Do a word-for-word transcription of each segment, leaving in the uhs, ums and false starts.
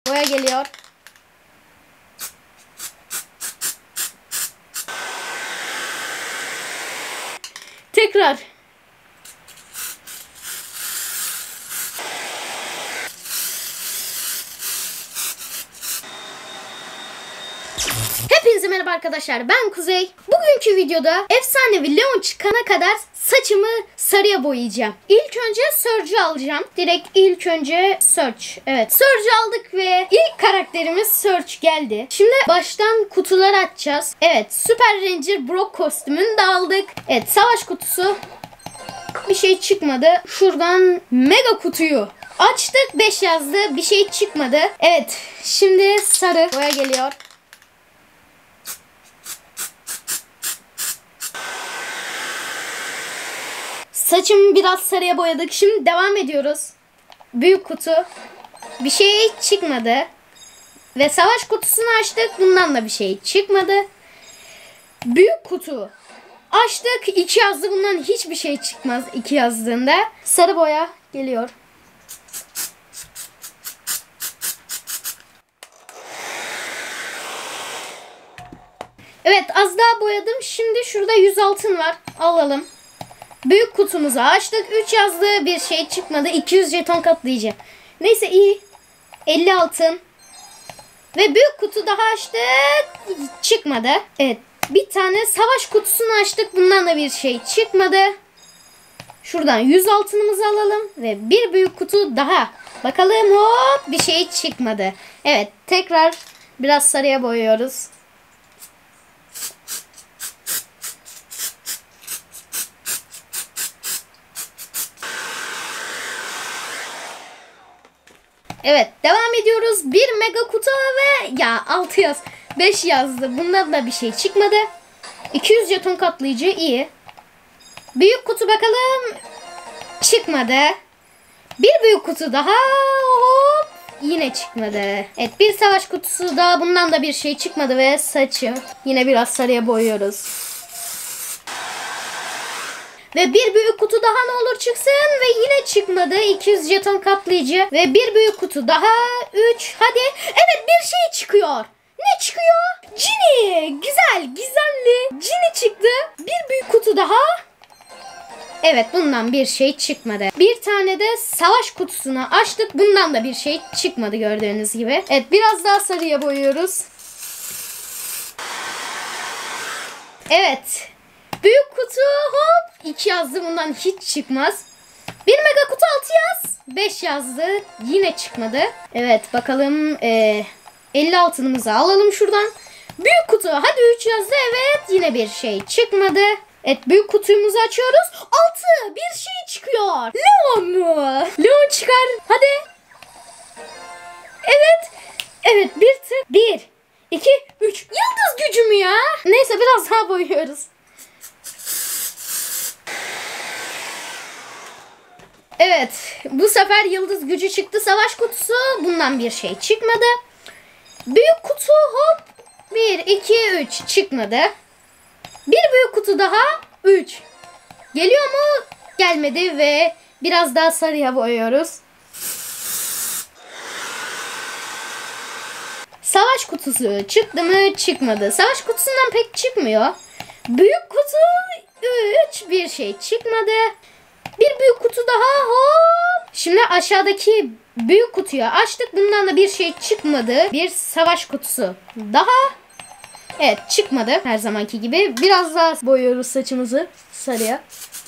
Boya geliyor. Tekrar. Hepinize merhaba arkadaşlar, ben Kuzey. Bugünkü videoda efsanevi Leon çıkana kadar saçımı sarıya boyayacağım. İlk önce Surge'ü alacağım. Direkt ilk önce Surge. Evet, Surge'ü aldık ve ilk karakterimiz Surge geldi. Şimdi baştan kutuları açacağız. Evet, Super Ranger Brock kostümünü de aldık. Evet, savaş kutusu. Bir şey çıkmadı. Şuradan mega kutuyu açtık. beş yazdı. Bir şey çıkmadı. Evet, şimdi sarı boya geliyor. Saçımı biraz sarıya boyadık. Şimdi devam ediyoruz. Büyük kutu. Bir şey çıkmadı. Ve savaş kutusunu açtık. Bundan da bir şey çıkmadı. Büyük kutu. Açtık. iki yazdı. Bundan hiçbir şey çıkmaz. iki yazdığında. Sarı boya geliyor. Evet, az daha boyadım. Şimdi şurada yüz altın var. Alalım. Büyük kutumuzu açtık. üç yazdı. Bir şey çıkmadı. iki yüz jeton katlayıcı. Neyse, iyi. elli altın. Ve büyük kutu daha açtık. Çıkmadı. Evet. Bir tane savaş kutusunu açtık. Bundan da bir şey çıkmadı. Şuradan yüz altınımızı alalım. Ve bir büyük kutu daha. Bakalım, hop, bir şey çıkmadı. Evet. Tekrar biraz sarıya boyuyoruz. Evet, devam ediyoruz. Bir mega kutu ve ya altı yaz. beş yazdı. Bundan da bir şey çıkmadı. iki yüz jeton katlayıcı, iyi. Büyük kutu bakalım. Çıkmadı. Bir büyük kutu daha. Hop. Yine çıkmadı. Evet, bir savaş kutusu daha. Bundan da bir şey çıkmadı ve saçı yine biraz sarıya boyuyoruz. Ve bir büyük kutu daha ne olur çıksın ve yine çıkmadı. iki yüz jeton katlayıcı ve bir büyük kutu daha. üç. Hadi. Evet, bir şey çıkıyor. Ne çıkıyor? Cini. Güzel, gizemli. Cini çıktı. Bir büyük kutu daha. Evet, bundan bir şey çıkmadı. Bir tane de savaş kutusunu açtık. Bundan da bir şey çıkmadı gördüğünüz gibi. Evet, biraz daha sarıya boyuyoruz. Evet. Büyük kutu, hop, iki yazdı. Bundan hiç çıkmaz. Bir mega kutu, altı yaz. beş yazdı. Yine çıkmadı. Evet, bakalım. Ee, elli altınımızı alalım şuradan. Büyük kutu. Hadi, üç yazdı. Evet, yine bir şey çıkmadı. Evet, büyük kutumuzu açıyoruz. altı. Bir şey çıkıyor. Leon mu? Leon çıkar. Hadi. Evet. Evet, bir tık. bir, iki, üç. Yıldız gücü mü ya? Neyse, biraz daha boyuyoruz. Evet, bu sefer yıldız gücü çıktı. Savaş kutusu, bundan bir şey çıkmadı. Büyük kutu, hop, bir, iki, üç çıkmadı. Bir büyük kutu daha, üç. Geliyor mu? Gelmedi ve biraz daha sarıya boyuyoruz. Savaş kutusu çıktı mı? Çıkmadı. Savaş kutusundan pek çıkmıyor. Büyük kutu, üç, bir şey çıkmadı. Bir büyük kutu daha, hop. Şimdi aşağıdaki büyük kutuyu açtık. Bundan da bir şey çıkmadı. Bir savaş kutusu daha. Evet, çıkmadı her zamanki gibi. Biraz daha boyuyoruz saçımızı sarıya.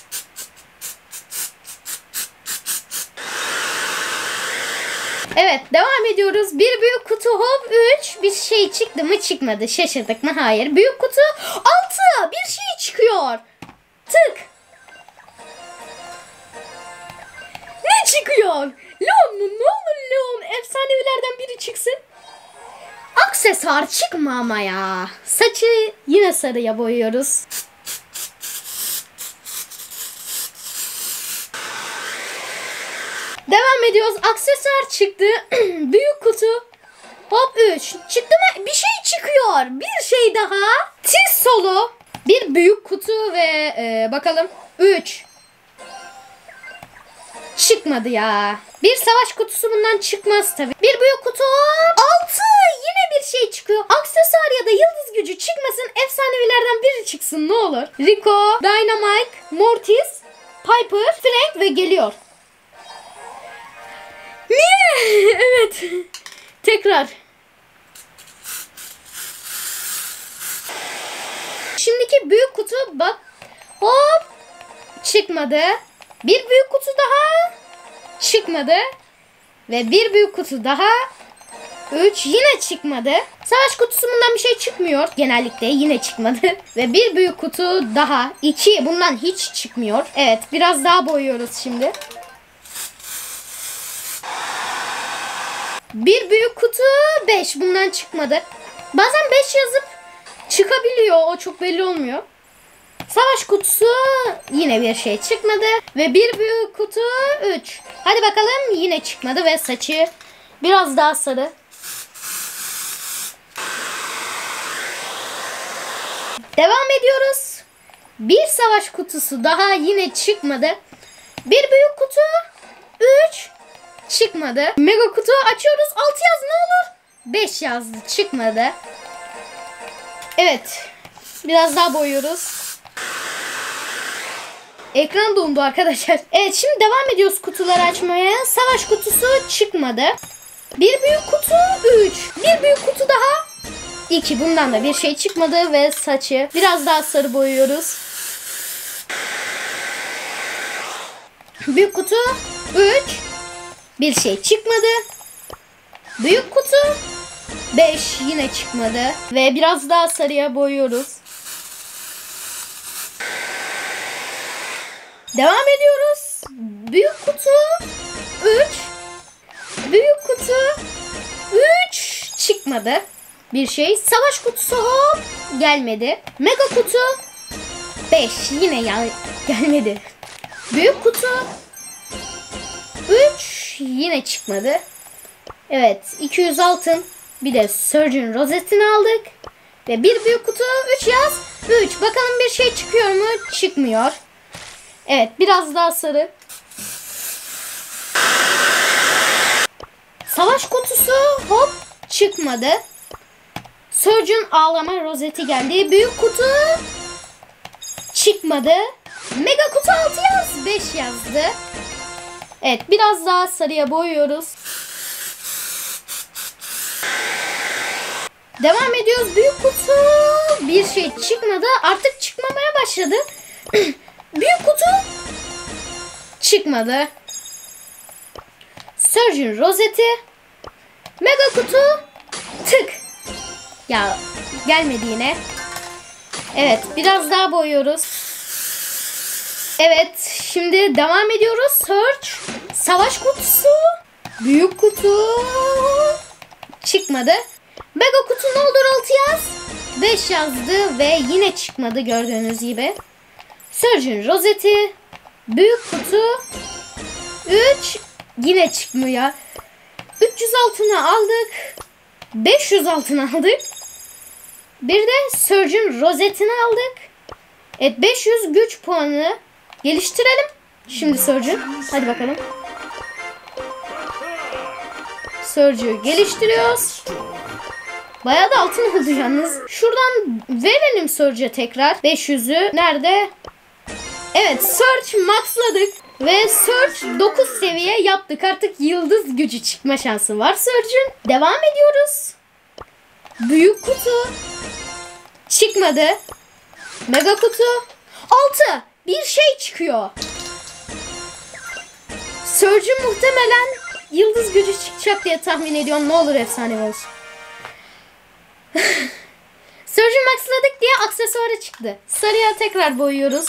Evet, devam ediyoruz. Bir büyük kutu, hop, üç. Bir şey çıktı mı? Çıkmadı. Şaşırdık mı? Hayır. Büyük kutu, altı. Bir şey çıkıyor. Tık. Ne çıkıyor? Leon mu? Ne olur Leon. Efsanevilerden biri çıksın. Aksesuar çıkma ama ya. Saçı yine sarıya boyuyoruz. Devam ediyoruz. Aksesuar çıktı. Büyük kutu. Hop, üç. Çıktı mı? Bir şey çıkıyor. Bir şey daha. Tiz solo. Bir büyük kutu ve e, bakalım. üç. Çıkmadı ya. Bir savaş kutusu bundan çıkmaz tabii. Bir büyük kutu. gücü çıkmasın, efsanevilerden biri çıksın ne olur. Rico, Dynamite, Mortis, Piper, Frank ve geliyor. Niye? Evet. Tekrar. Şimdiki büyük kutu bak. Hop. Çıkmadı. Bir büyük kutu daha. Çıkmadı. Ve bir büyük kutu daha. üç yine çıkmadı. Savaş kutusundan bir şey çıkmıyor. Genellikle yine çıkmadı. Ve bir büyük kutu daha. iki bundan hiç çıkmıyor. Evet, biraz daha boyuyoruz şimdi. Bir büyük kutu beş bundan çıkmadı. Bazen beş yazıp çıkabiliyor. O çok belli olmuyor. Savaş kutusu yine bir şey çıkmadı. Ve bir büyük kutu üç. Hadi bakalım, yine çıkmadı ve saçı biraz daha sarı. Devam ediyoruz. Bir savaş kutusu daha yine çıkmadı. Bir büyük kutu üç çıkmadı. Mega kutu açıyoruz. altı yaz ne olur? beş yazdı, çıkmadı. Evet. Biraz daha boyuyoruz. Ekran dondu arkadaşlar. Evet, şimdi devam ediyoruz kutuları açmaya. Savaş kutusu çıkmadı. Bir büyük kutu üç. Bir büyük kutu daha iki. Bundan da bir şey çıkmadı ve saçı biraz daha sarı boyuyoruz. Büyük kutu üç. Bir şey çıkmadı. Büyük kutu beş. Yine çıkmadı. Ve biraz daha sarıya boyuyoruz. Devam ediyoruz. Büyük kutu üç. Büyük kutu üç. Çıkmadı. Bir şey. Savaş kutusu hop gelmedi. Mega kutu beş. Yine ya gelmedi. Büyük kutu üç. Yine çıkmadı. Evet, iki yüz altın. Bir de Surgeon rozetini aldık. Ve bir büyük kutu üç yaz. üç. Bakalım bir şey çıkıyor mu? Çıkmıyor. Evet, biraz daha sarı. Savaş kutusu hop çıkmadı. Surgeon ağlama rozeti geldi. Büyük kutu çıkmadı. Mega kutu altı yaz. beş yazdı. Evet, biraz daha sarıya boyuyoruz. Devam ediyoruz. Büyük kutu bir şey çıkmadı. Artık çıkmamaya başladı. Büyük kutu çıkmadı. Surgeon rozeti. Mega kutu tık. Ya gelmedi yine. Evet, biraz daha boyuyoruz. Evet, şimdi devam ediyoruz. Search. Savaş kutusu. Büyük kutu çıkmadı. Mega kutu ne olur altı yaz. beş yazdı ve yine çıkmadı gördüğünüz gibi. Surgeon rozeti. Büyük kutu üç. Yine çıkmıyor. üç yüz altına aldık. beş yüz altına aldık. Bir de Surgeon rozetini aldık. Evet, beş yüz güç puanı geliştirelim. Şimdi Surgeon. Hadi bakalım. Surgeon'u geliştiriyoruz. Bayağı da altın oldu yalnız. Şuradan verelim Surgeon'a tekrar. beş yüzü nerede? Evet, Search maxladık. Ve Search dokuz seviye yaptık. Artık yıldız gücü çıkma şansı var Surgeon. Devam ediyoruz. Büyük kutu çıkmadı. Mega kutu altı. Bir şey çıkıyor. Surgeon muhtemelen yıldız gücü çıkacak diye tahmin ediyorum. Ne olur efsane olsun. Surgeon maxladık diye aksesuarı çıktı. Sarıya tekrar boyuyoruz.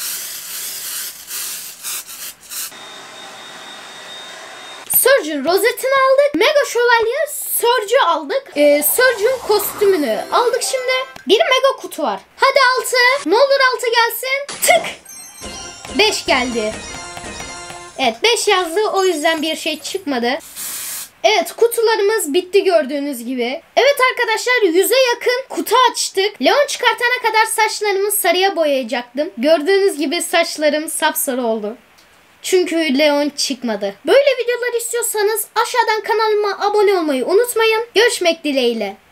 Surgeon rozetini aldık. Mega şövalye Surge'ü aldık. Ee, Surgeon kostümünü aldık şimdi. Bir mega kutu var. Hadi altı. Ne olur altı gelsin. Tık. beş geldi. Evet, beş yazdı. O yüzden bir şey çıkmadı. Evet, kutularımız bitti gördüğünüz gibi. Evet arkadaşlar, yüze yakın kutu açtık. Leon çıkartana kadar saçlarımı sarıya boyayacaktım. Gördüğünüz gibi saçlarım sapsarı oldu. Çünkü Leon çıkmadı. Böyle videolar istiyorsanız aşağıdan kanalıma abone olmayı unutmayın. Görüşmek dileğiyle.